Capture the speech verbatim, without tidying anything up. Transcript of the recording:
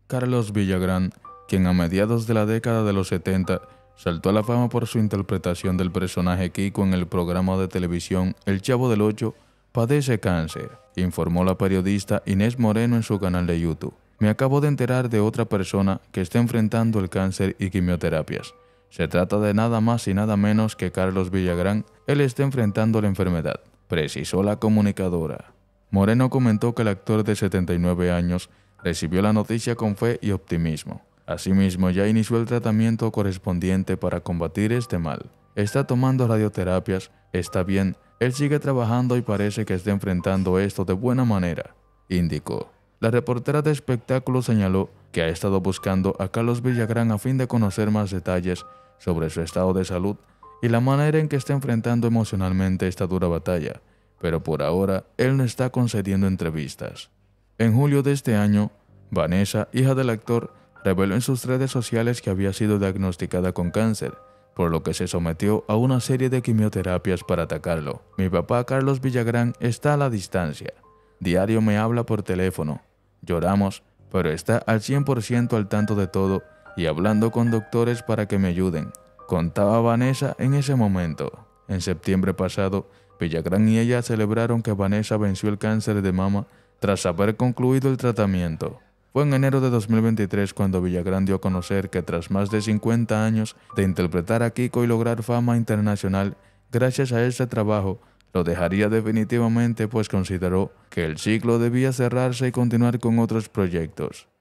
Carlos Villagrán, quien a mediados de la década de los setenta saltó a la fama por su interpretación del personaje Kiko en el programa de televisión El Chavo del Ocho, padece cáncer, informó la periodista Inés Moreno en su canal de YouTube. Me acabo de enterar de otra persona que está enfrentando el cáncer y quimioterapias. Se trata de nada más y nada menos que Carlos Villagrán. Él está enfrentando la enfermedad, precisó la comunicadora. Moreno comentó que el actor de setenta y nueve años recibió la noticia con fe y optimismo. Asimismo, ya inició el tratamiento correspondiente para combatir este mal. Está tomando radioterapias, está bien, él sigue trabajando y parece que está enfrentando esto de buena manera, indicó. La reportera de espectáculos señaló que ha estado buscando a Carlos Villagrán a fin de conocer más detalles sobre su estado de salud y la manera en que está enfrentando emocionalmente esta dura batalla, pero por ahora él no está concediendo entrevistas. En julio de este año, Vanessa, hija del actor, reveló en sus redes sociales que había sido diagnosticada con cáncer, por lo que se sometió a una serie de quimioterapias para atacarlo. Mi papá Carlos Villagrán está a la distancia. Diario me habla por teléfono. Lloramos, pero está al cien por ciento al tanto de todo y hablando con doctores para que me ayuden, contaba Vanessa en ese momento. En septiembre pasado, Villagrán y ella celebraron que Vanessa venció el cáncer de mama tras haber concluido el tratamiento. Fue en enero de dos mil veintitrés cuando Villagrán dio a conocer que tras más de cincuenta años de interpretar a Kiko y lograr fama internacional, gracias a este trabajo, lo dejaría definitivamente, pues consideró que el ciclo debía cerrarse y continuar con otros proyectos.